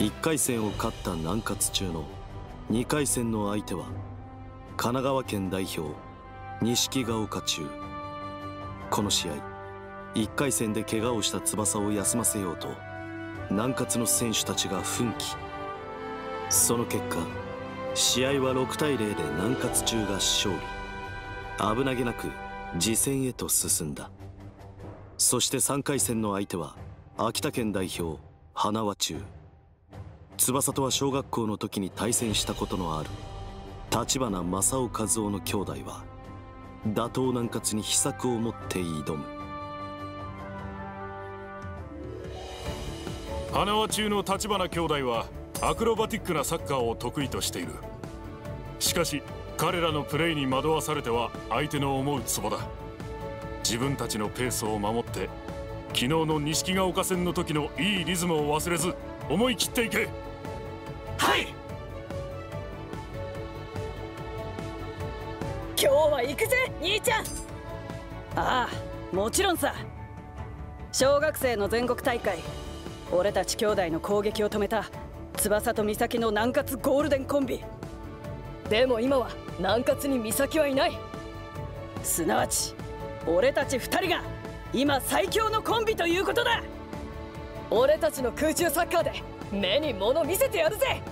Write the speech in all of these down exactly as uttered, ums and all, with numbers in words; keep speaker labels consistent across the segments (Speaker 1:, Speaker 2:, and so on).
Speaker 1: いっかい戦を勝った南葛中のにかい戦の相手は神奈川県代表錦ヶ丘中。この試合いっかい戦で怪我をした翼を休ませようと南葛の選手たちが奮起。その結果試合はろくたいゼロで南葛中が勝利。危なげなく次戦へと進んだ。そしてさんかい戦の相手は秋田県代表花輪中。翼とは小学校の時に対戦したことのある立花正雄和夫の兄弟は打倒南葛に秘策を持って挑む。
Speaker 2: 花輪中の立花兄弟はアクロバティックなサッカーを得意としている。しかし彼らのプレーに惑わされては相手の思うツボだ。自分たちのペースを守って昨日の錦ヶ丘戦の時のいいリズムを忘れず思い切っていけ。
Speaker 3: はい。今日は行くぜ兄ちゃん。
Speaker 4: ああ、もちろんさ。小学生の全国大会、俺たち兄弟の攻撃を止めた翼と美咲の南葛ゴールデンコンビ。
Speaker 3: でも今は南葛に美咲はいない。
Speaker 4: すなわち俺たち二人が今最強のコンビということだ。
Speaker 3: 俺たちの空中サッカーで目に物見せてやるぜ。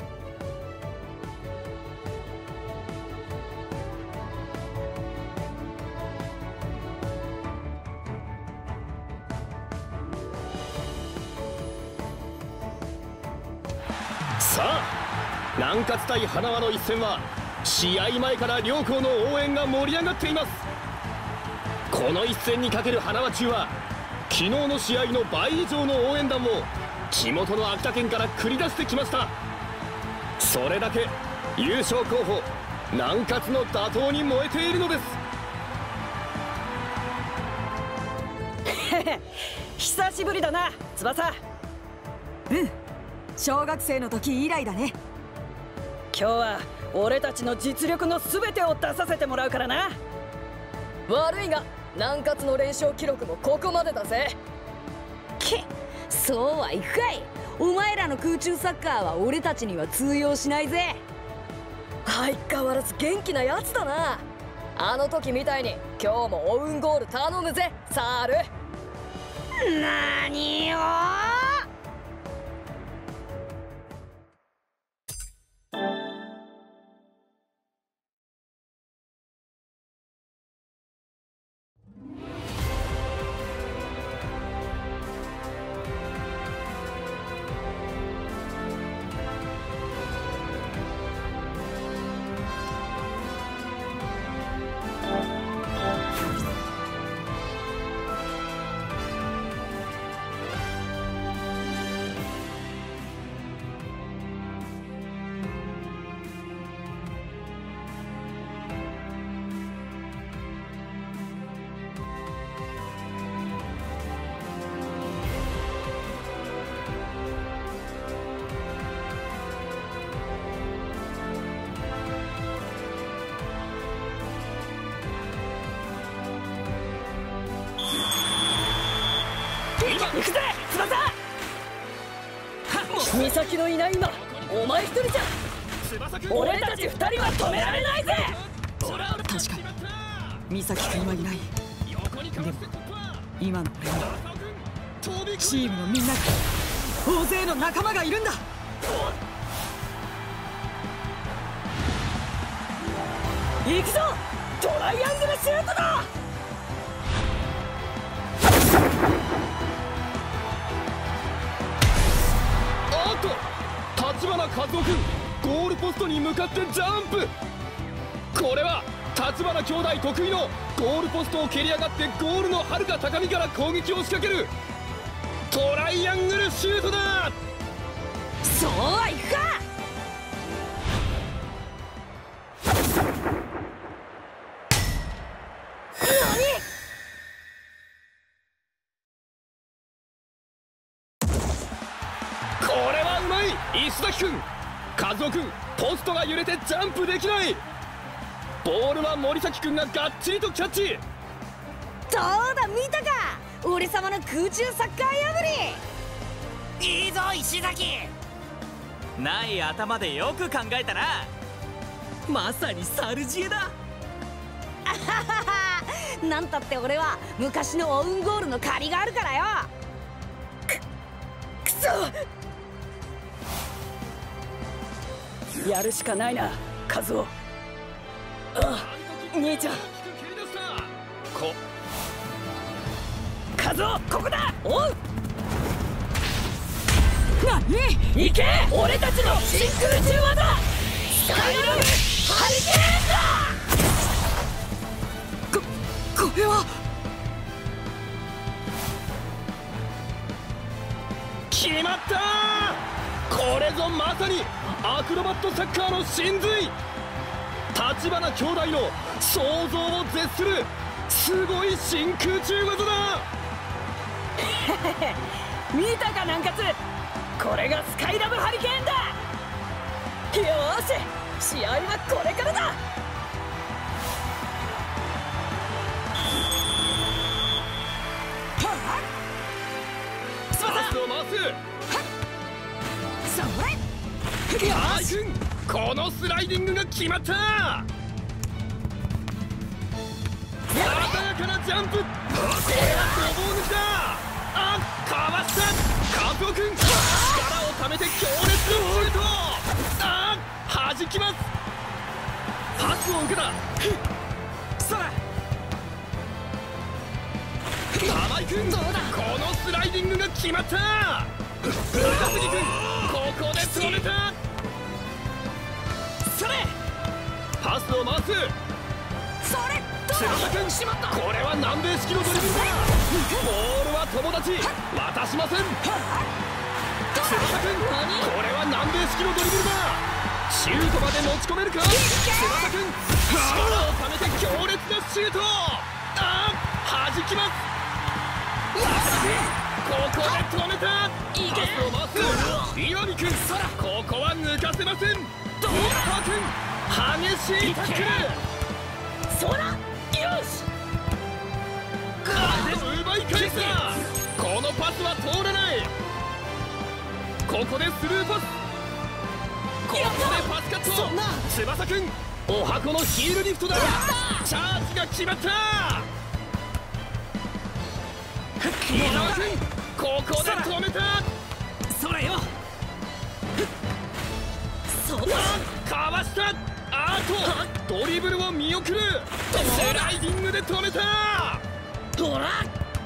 Speaker 5: さあ、南葛対花輪の一戦は試合前から両校の応援が盛り上がっています。この一戦にかける花輪中は昨日の試合の倍以上の応援団を地元の秋田県から繰り出してきました。それだけ優勝候補南葛の打倒に燃えているのです。
Speaker 4: 久しぶりだな翼。
Speaker 6: うん、小学生の時以来だね。
Speaker 4: 今日は俺たちの実力の全てを出させてもらうからな。
Speaker 3: 悪いが南葛の連勝記録もここまでだぜ。
Speaker 7: け、そうはいくかい。お前らの空中サッカーは俺たちには通用しないぜ。
Speaker 3: 相変わらず元気なやつだな。あの時みたいに今日もオウンゴール頼むぜサール。
Speaker 7: なーによ
Speaker 3: 行くぜ翼。美咲のいない今お前一人じゃ俺たち二人は止められないぜ。
Speaker 6: 確かに美咲君はいない。でも今の俺にチームのみんなが大勢の仲間がいるんだ。
Speaker 3: 行くぞトライアングルシュートだ。
Speaker 5: あっと、立花和夫君ゴールポストに向かってジャンプ。これは立花兄弟得意のゴールポストを蹴り上がってゴールの遥か高みから攻撃を仕掛けるトライアングルシュートだ。
Speaker 7: そうはいくか。
Speaker 5: これはうまい石崎君。和夫君ポストが揺れてジャンプできない。ボールは森崎君ががっちりとキャッチ。
Speaker 7: どうだ見たか、俺様の空中サッカー破り。
Speaker 8: いいぞ石崎。 ない頭でよく考えたな。まさにサルジエだ。
Speaker 7: なんたって俺は昔のオウンゴールの借りがあるからよ。
Speaker 3: くそ
Speaker 4: やるしかないなカズオ。ああ兄ちゃん。
Speaker 5: こ
Speaker 4: カズオここだ。おう
Speaker 6: 何？
Speaker 4: 行け俺たちの真空中技スカイラブハリケーンだ。
Speaker 6: ここれは
Speaker 5: 決まった。これぞまさにアクロバットサッカーの真髄。立花兄弟の想像を絶するすごい真空中技だ。
Speaker 4: 見たか南葛、これがスカイラブハリケーンだ。よーし試合はこれからだ。
Speaker 5: パスを回す。
Speaker 6: それ
Speaker 5: 河合君、このスライディングが決まった。鮮やかなジャンプ。これはごぼう抜きだ。あっかわした。カズオ君、力をためて強烈なシュート。あっ弾きます。パスを受けた。
Speaker 8: そら
Speaker 5: 玉井君、このスライディングが決まった。高杉君、ここで止めた。
Speaker 8: それ
Speaker 5: パスを回す。
Speaker 6: それ
Speaker 5: 翼君、しまった。これは南米式のドリブルだ。ボールは友達渡しません。翼君、これは南米式のドリブルだ。シュートまで持ち込めるか。翼君、力をためて強烈なシュート。ああ弾きます。ここで止めた。パスを回す。岩見君、ここは抜かせません。どうだ君、激しいタックル。
Speaker 4: そらよし
Speaker 5: あで奪い返した。このパスは通らない。ここでスルーパス。ここでパスカット。翼君、お箱のヒールリフトだ。チャージが決まった。伊沢君、ここで止めた。
Speaker 8: それよ。
Speaker 5: そんなかわした。あとドリブルを見送る。スライディングで止めた。
Speaker 4: ほら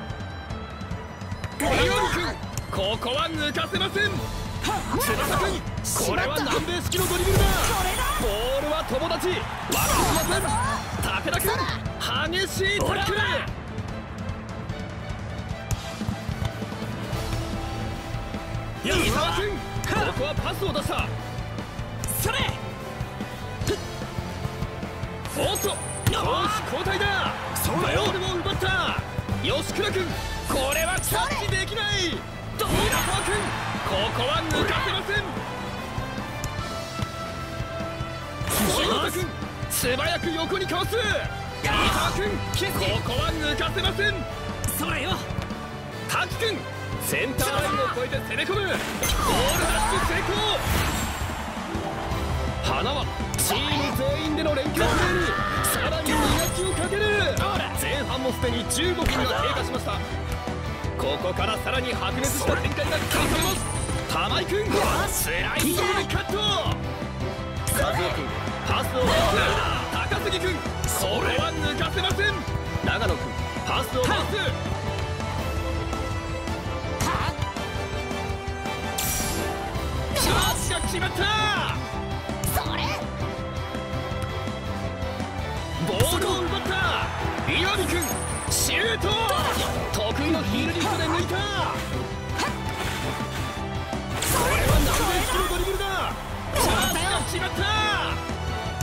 Speaker 5: 岩見君、ここは抜かせません。翼君、これは南米式のドリブルだ。ボールは友達渡しません。武田君、激しいタックル。伊沢君、ここはパスを出した。
Speaker 8: それ
Speaker 5: おっと攻守交代だ。ボールを奪った。吉倉君、これはキャッチできない。浦沢君、ここは抜かせません。藤本君、素早く横にかわす。伊沢君、ここは抜かせません。
Speaker 8: それよ。
Speaker 5: 滝君、センターラインを越えて攻め込む。ボールダッシュ成功。花はチーム全員での連携プレーにさらに磨きをかける。前半もすでにじゅうごふんが経過しました。ここからさらに白熱した展開が加速ます。玉井君、スライディングでカット。和夫君、パスを回す。高杉君、これは抜かせません。長野君、パスを回す。チャージが決まった。
Speaker 7: それ
Speaker 5: ボールを奪った。岩見君、シュート。得意のヒールリフトで抜いた。これは南米式のドリブルだ。チャージが決まった。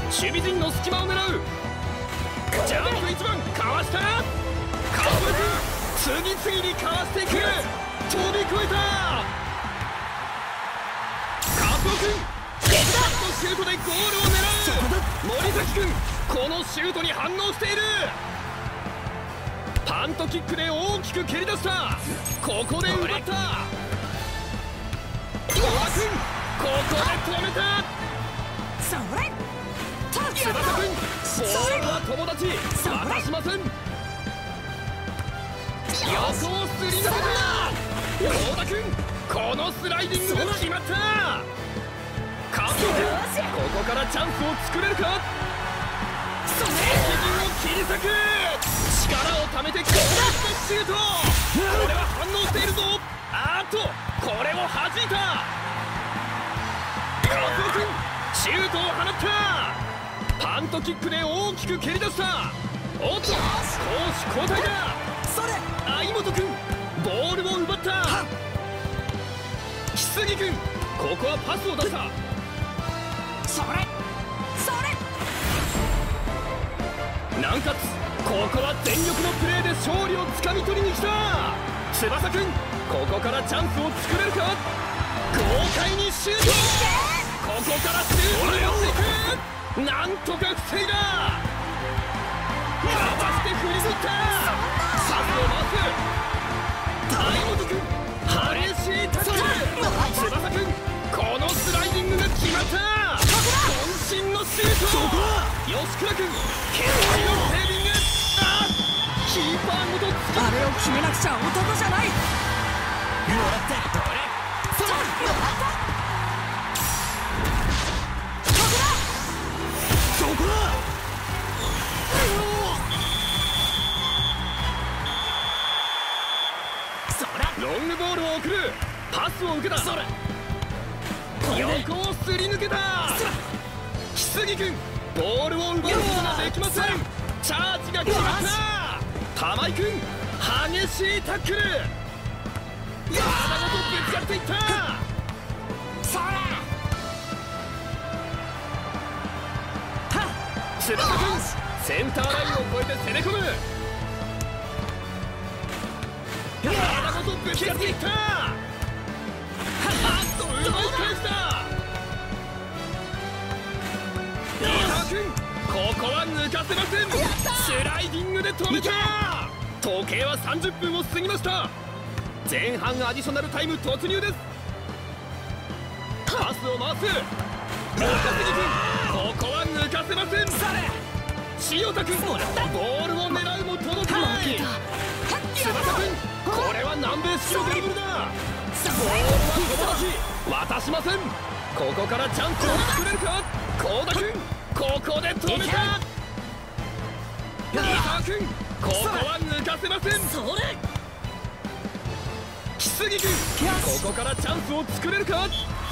Speaker 5: 守備陣の隙間を狙う。ジャンプいちばんかわした。カブ君、次々にかわしていく。飛び越えた。カブ君、シュートでゴールを狙う。森崎君、このシュートに反応している。パントキックで大きく蹴り出した。ここで奪った。小田君、ここで止めた。
Speaker 6: それ
Speaker 5: 翼くん、ボールは友達渡しません。横をすり抜けた。陽田くん、このスライディングが決まった。カズくん、ここからチャンスを作れるか。それを切り裂く。力をためて強烈なシュート。これは反応しているぞ。あーっと、これを弾いた。カズくん、シュートを放った。パントキックで大きく蹴り出した。おっと、攻守交代だ。
Speaker 6: それ
Speaker 5: 相本君、ボールを奪った。木杉君、ここはパスを出した。
Speaker 6: それそれ
Speaker 5: 南葛、ここは全力のプレーで勝利をつかみ取りに来た。翼君、ここからチャンスを作れるか。豪快にシュート。ここからシュートをやっていく。なんとか防いだ。かわして振り抜いた。パスを回す。相本君、激しいタックル。翼君、このスライディングが決まった。渾身のシュート。吉倉君、決死のセービング。あ、キーパーごと突き
Speaker 6: あれを決めなくちゃ男じゃない。もらったどれそれもらった。そこだ。
Speaker 5: ロングボールを送る。パスを受けた。それ横をすり抜けた。木杉君、ボールを奪うことができません。チャージが決まった。玉井君、激しいタックル。体ごとぶつかっていった。
Speaker 6: そら
Speaker 5: 翼君、センターラインを越えて攻め込む。体ごとぶつかっていった。あっと奪い返した。伊沢君、ここは抜かせません。スライディングで止めた。時計はさんじゅっぷんを過ぎました。前半アディショナルタイム突入です。パスを回す。中杉君、ここは抜かせません。塩田君、ボールを狙うも届かない。翼君、これは南米式のドリブルだ。ボールは友達渡しません。ここからチャンスを作れるか。幸田君、ここで止めた。伊沢君、ここは抜かせません。木杉君、ここからチャンスを作れるか。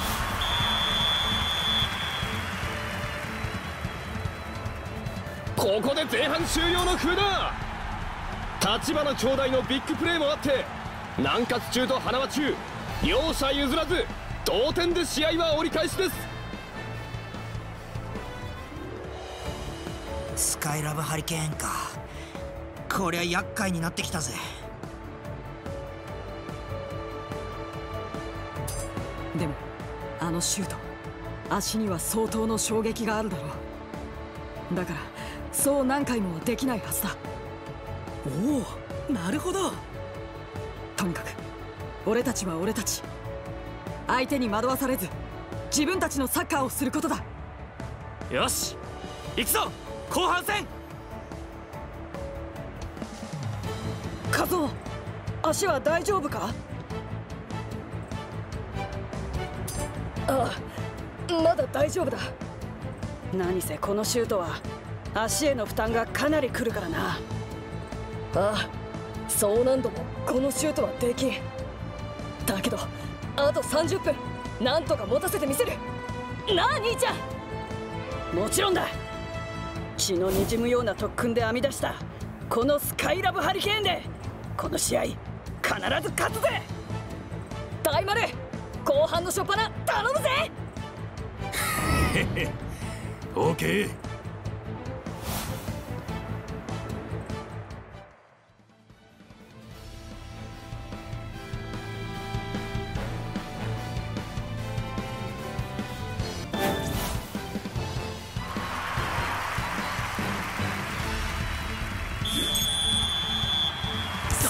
Speaker 5: ここで前半終了の笛だ。立花兄弟のビッグプレーもあって、南葛中と花輪中両者譲らず同点で試合は折り返しです。
Speaker 9: スカイラブハリケーンか。こりゃ厄介になってきたぜ。
Speaker 6: でもあのシュート、足には相当の衝撃があるだろう。だからそう何回もはできないはずだ。
Speaker 8: おお、なるほど。
Speaker 6: とにかく俺たちは俺たち、相手に惑わされず自分たちのサッカーをすることだ。
Speaker 8: よし、行くぞ後半戦。
Speaker 4: カズオ、足は大丈夫か。ああ、まだ大丈夫だ。 何せこのシュートは足への負担がかなりくるからな。
Speaker 3: ああ、そう何度もこのシュートはできん。だけどあとさんじゅっぷんなんとか持たせてみせる。なあ兄ちゃん。
Speaker 4: もちろんだ。血のにじむような特訓で編み出したこのスカイラブハリケーンでこの試合必ず勝つぜ。
Speaker 3: 大丸、後半の初っ端頼むぜ。
Speaker 2: へへ、オーケー。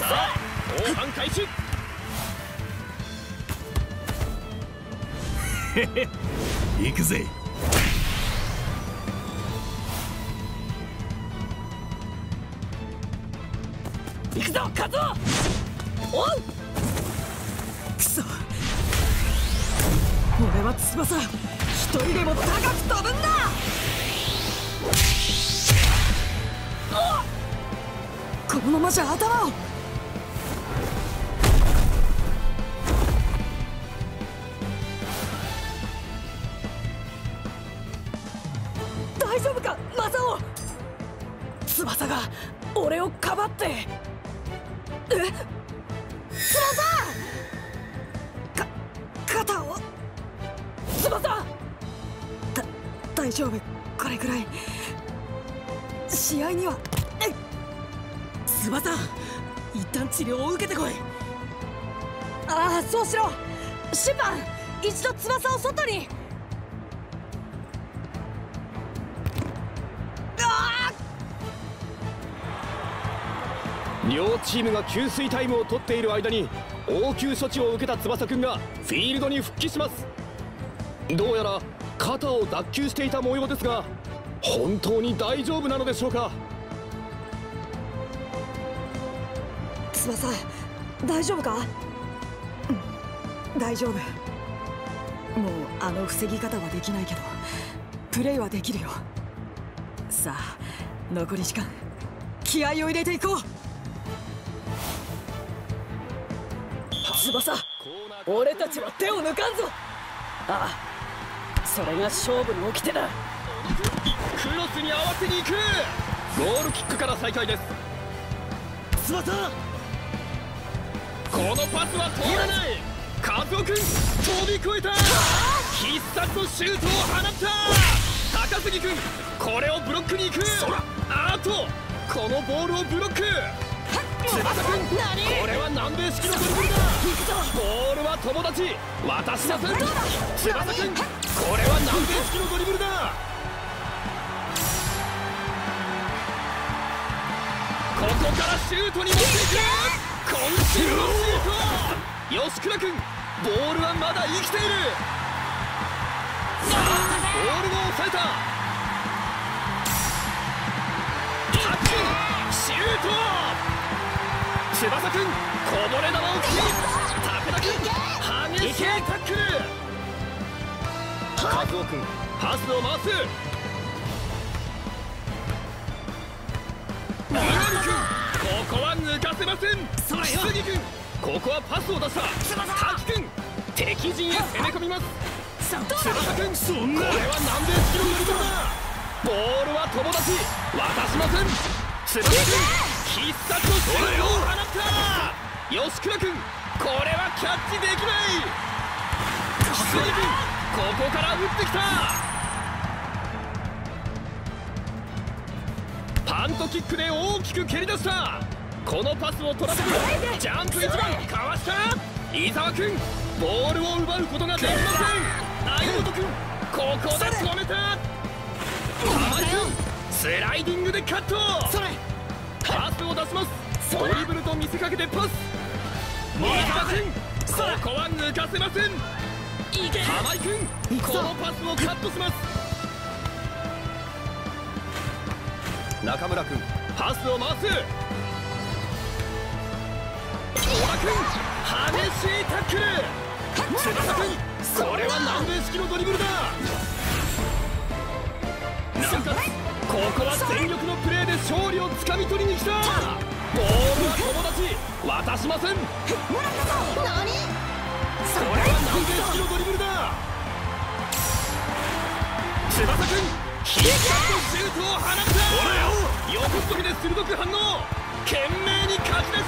Speaker 5: 後半開始。
Speaker 10: 行くぜ。
Speaker 4: 行くぞカズオ。おう。
Speaker 6: くそ、俺は翼一人でも高く飛ぶんだ。このままじゃ頭を。
Speaker 3: 大丈夫かマサオ。
Speaker 4: 翼が俺をかばって。
Speaker 3: え、翼。
Speaker 6: か肩を。
Speaker 3: 翼。
Speaker 6: だ大丈夫、これくらい。試合には。
Speaker 8: 翼、一旦治療を受けてこい。
Speaker 3: ああ、そうしろ。シュパン、一度翼を外に。
Speaker 5: 両チームが給水タイムを取っている間に応急処置を受けた翼くんがフィールドに復帰します。どうやら肩を脱臼していた模様ですが、本当に大丈夫なのでしょうか。
Speaker 6: 翼、大丈夫か。うん、大丈夫。もうあの防ぎ方はできないけどプレイはできるよ。さあ残り時間、気合を入れていこう。
Speaker 4: 翼、俺たちは手を抜かんぞ。ああ、それが勝負の掟だ。
Speaker 5: クロスに合わせに行く。ゴールキックから再開です。
Speaker 10: 翼、
Speaker 5: このパスは通らない。カズオ君飛び越えた。必殺のシュートを放った。高杉君、これをブロックに行く。あとこのボールをブロック。翼君、これは南米式のドリブルだ。ボールは友達、渡しません。翼君、これは南米式のドリブルだ。ここからシュートに持っていく。渾身のシュート。吉倉君、ボールはまだ生きている。さあボールを抑えた。タッチ、シュート。翼くん、こぼれ球をキープ。武田くん、激しいタックル。カズオくん、パスを回す。岩見くん、ここは抜かせません。杉くん、ここはパスを出した。滝くん、敵陣へ攻め込みます。翼くん、そんなこれは南米式のドリブルだ。ボールは友達、渡しません。翼くん、必殺のシュートを放った。吉倉君、これはキャッチできない。杉君、ここから打ってきた。パントキックで大きく蹴り出した。このパスを取らせる。ジャンプいちばんかわした。伊沢君、ボールを奪うことができません。相本君、ここで止めた。玉井君、スライディングでカット。パスを出します。ドリブルと見せかけてパス。伊沢君、ここは抜かせません。玉井君、このパスをカットします。中村君、パスを回す。小田君、激しいタックル。翼君、これは南米式のドリブルだ。なおかつここは全力のプレーで勝利をつかみ取りに来た。ボールは友達、渡しません。これは南米式のドリブルだ。翼君、必殺のシュートを放った。横っ飛びで鋭く反応。懸命に勝ち出した。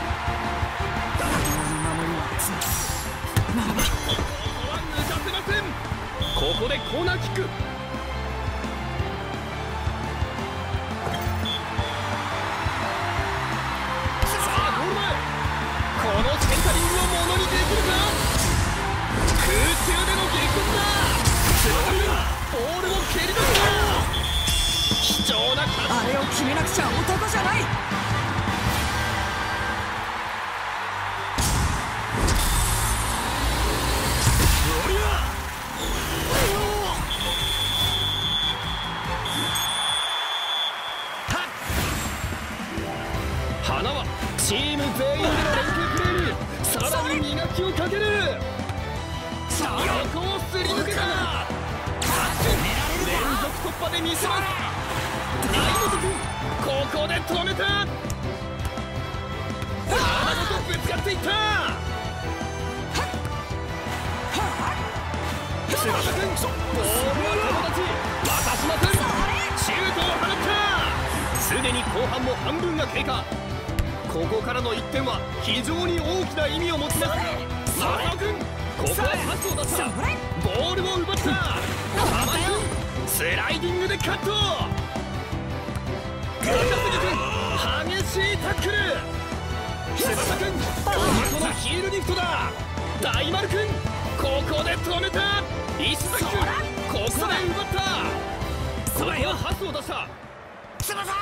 Speaker 5: ここは抜かせません。ここでコーナーキック。このセンタリングをものにできるか。空中での激突だ。ボールを蹴り出した。貴重な
Speaker 6: あれを決めなくちゃ男じゃない。
Speaker 10: おりゃ
Speaker 5: 破で見せます。相本君、ここで止めた。体ごとぶつかっていった。翼君、ボールは友達渡しません。シュートを放った。すでに後半も半分が経過。ここからのいってんは非常に大きな意味を持ちます。マサオ君、ここはパスを出した。ボールを奪った。玉井君、スライディングでカット。高杉君、激しいタックル。翼君、このヒールリフトだ。大丸君、ここで止めた。石崎君、ここで奪った。ここはパスを出した。
Speaker 9: 翼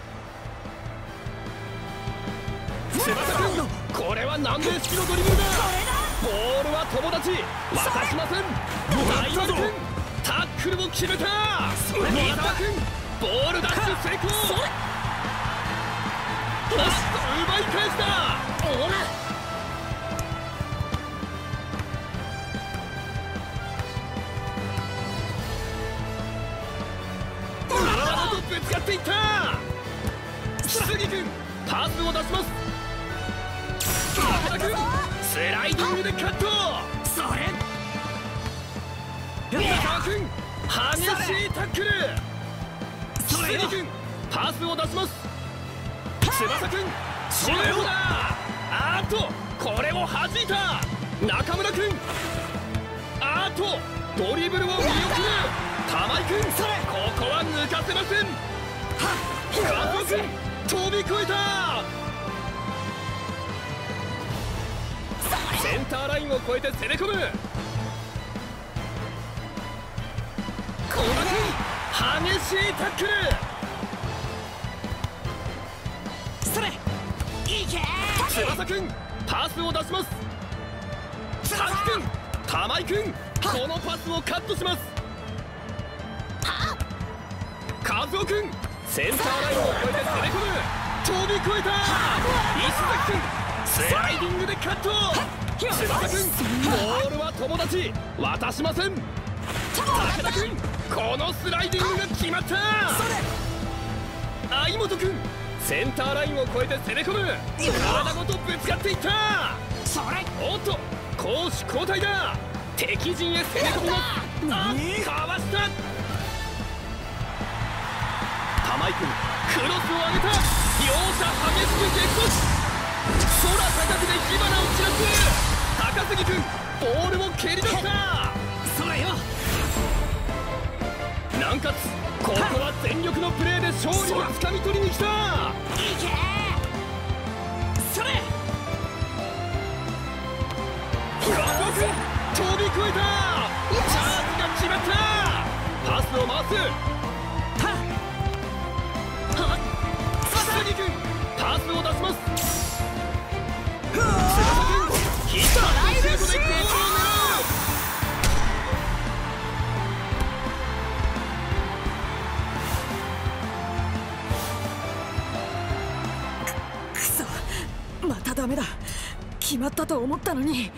Speaker 5: 翼君、これは南米式のドリブルだ。ボールは友達渡しません。大丸君、タックルを決めた。三沢君、ボールダッシュ成功。ラスト奪い返した。体とぶつかっていった。杉君、パスを出します。高田君、スライディングでカット。それ三沢君、激しいタックル。杉君、パスを出します。翼君、シュートだ。あーっと、これを弾いた。中村君、あーっと、ドリブルを見送る。玉井君、ここは抜かせません。加藤君、飛び越えた。センターラインを越えて攻め込む。小田君、激しいタックル。
Speaker 9: それいけ。
Speaker 5: 翼君、パスを出します。滝君、玉井君、このパスをカットします。和夫君、センターラインを越えて攻め込む。飛び越えた。石崎君、スライディングでカット。翼君、ボールは友達渡しません。武田君、このスライディングが決まった。相本君、センターラインを越えて攻め込む。体ごとぶつかっていった。おっと、攻守交代だ。敵陣へ攻め込みます。あ、かわした。玉井君、クロスを上げた。両者激しく激突。空高くで火花を散らす。高杉君、ボールを蹴り出した。
Speaker 9: それよ。
Speaker 5: 南葛、ここは全力のプレーで勝利をつかみ取りに来た。い
Speaker 9: け。それ。
Speaker 5: 加藤君、飛び越えた。チャージが決まった。パスを回す。杉君、パスを出します。翼君、ヒットライブシュートでゴールを狙う。
Speaker 6: くそ、またダメだ。決まったと思ったのに。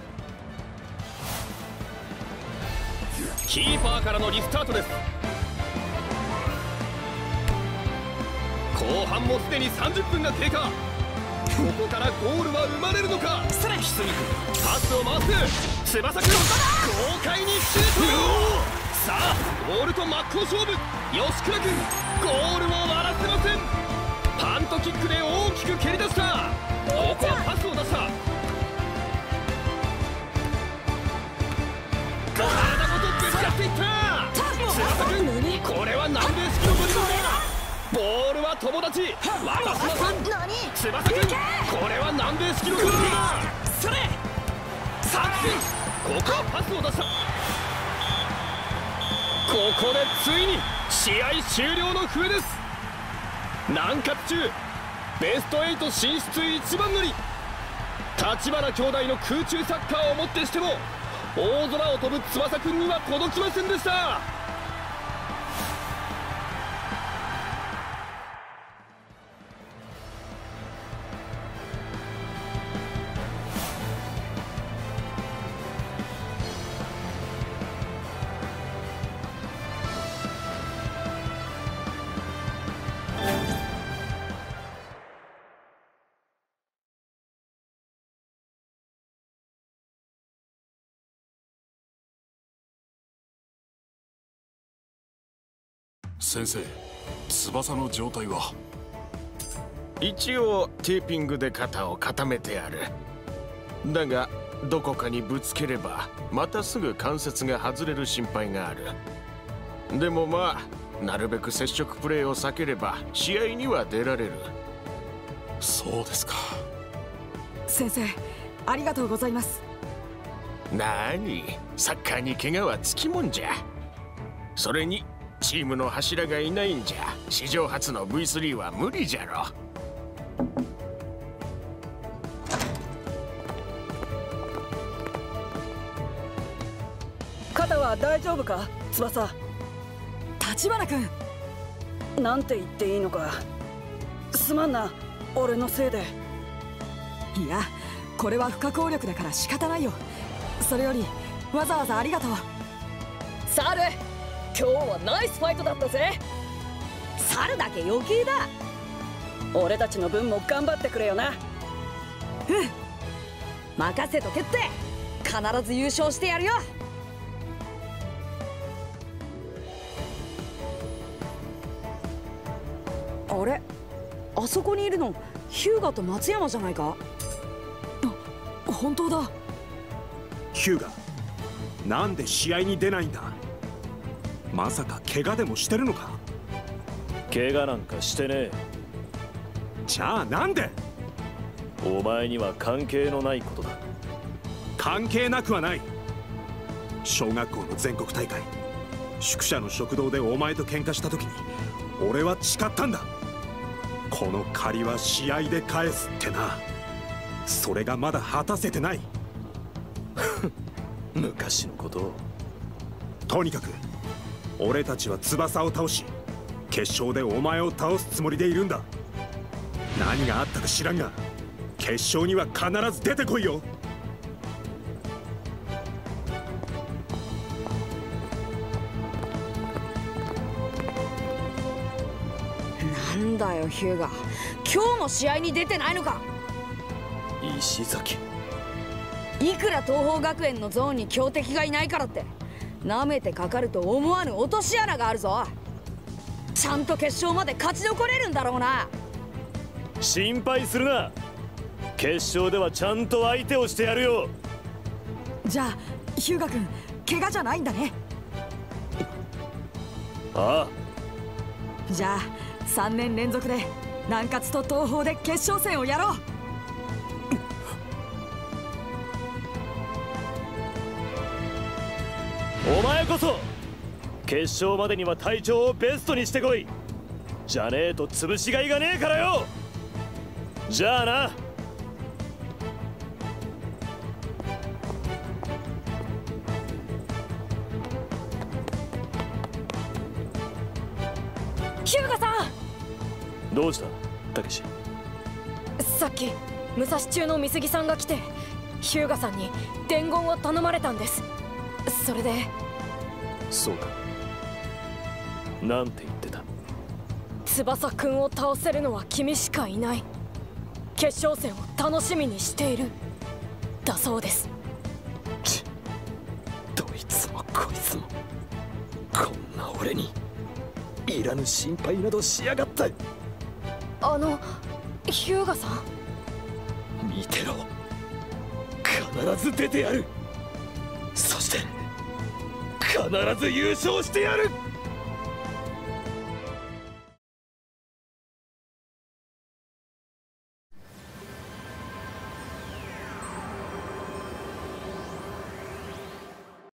Speaker 5: キーパーからのリスタートです。後半もすでにさんじゅっぷんが経過。ここからゴールは生まれるのか。木杉君、パスを回す。翼君、豪快にシュート。さあ、ボールと真っ向勝負。吉倉君、ゴールを割らせません。パントキックで大きく蹴り出した。ここはパスを出した。体ごとぶつかっていった。翼君、これは南米式のドリブルだ。ボールは友達渡しません。翼君、これは南米式のドリブルだ。
Speaker 9: それ。
Speaker 5: 作戦、ここはパスを出した。ここでついに試合終了の笛です。南葛中ベストはち進出一番乗り。立花兄弟の空中サッカーをもってしても大空を飛ぶ翼君には届きませんでした。
Speaker 2: 先生、翼の状態は？
Speaker 11: 一応テーピングで肩を固めてある。だがどこかにぶつければまたすぐ関節が外れる心配がある。でもまあなるべく接触プレーを避ければ試合には出られる。
Speaker 2: そうですか。
Speaker 6: 先生、ありがとうございます。
Speaker 11: なーに、サッカーに怪我はつきもんじゃ。それにチームの柱がいないんじゃ史上初の ブイスリー は無理じゃろ。
Speaker 4: 肩は大丈夫か、翼？
Speaker 6: 立花君、
Speaker 4: なんて言っていいのか。すまんな、俺のせいで。
Speaker 6: いや、これは不可抗力だから仕方ないよ。それよりわざわざありがとう。
Speaker 3: サル、今日はナイスファイトだったぜ。
Speaker 7: サルだけ余計だ。
Speaker 4: 俺たちの分も頑張ってくれよな。
Speaker 7: うん、任せとけって。必ず優勝してやるよ。あれ、あそこにいるのヒューガと松山じゃないか。
Speaker 6: あ、本当だ。
Speaker 12: ヒューガ、なんで試合に出ないんだ？まさか怪我でもしてるのか？
Speaker 13: 怪我なんかしてねえ。
Speaker 12: じゃあなんで？
Speaker 13: お前には関係のないことだ。
Speaker 12: 関係なくはない。小学校の全国大会、宿舎の食堂でお前と喧嘩した時に俺は誓ったんだ。この借りは試合で返すってな。それがまだ果たせてない。
Speaker 13: 昔のことを。
Speaker 12: とにかく俺たちは翼を倒し決勝でお前を倒すつもりでいるんだ。何があったか知らんが決勝には必ず出てこいよ。
Speaker 7: なんだよヒューガ、今日の試合に出てないのか。
Speaker 13: 石崎、
Speaker 7: いくら東邦学園のゾーンに強敵がいないからって舐めてかかると思わぬ落とし穴があるぞ。ちゃんと決勝まで勝ち残れるんだろうな。
Speaker 13: 心配するな。決勝ではちゃんと相手をしてやるよ。
Speaker 6: じゃあヒューガ君、怪我じゃないんだね。
Speaker 13: あ
Speaker 6: あ。じゃあさんねん連続で南葛と東邦で決勝戦をやろう。
Speaker 13: お前こそ決勝までには体調をベストにしてこい。じゃねえと潰しがいがねえからよ。じゃあな。
Speaker 3: ヒューガさん。
Speaker 13: どうしたたけし？
Speaker 3: さっき武蔵中の美杉さんが来てヒューガさんに伝言を頼まれたんです。それで。
Speaker 13: そうか。なんて言ってた？
Speaker 3: 翼くんを倒せるのは君しかいない。決勝戦を楽しみにしているだそうです。
Speaker 13: どいつもこいつもこんな俺にいらぬ心配などしやがった。
Speaker 3: あのヒューガさん、
Speaker 13: 見てろ、必ず出てやる。そして必ず優勝してやる。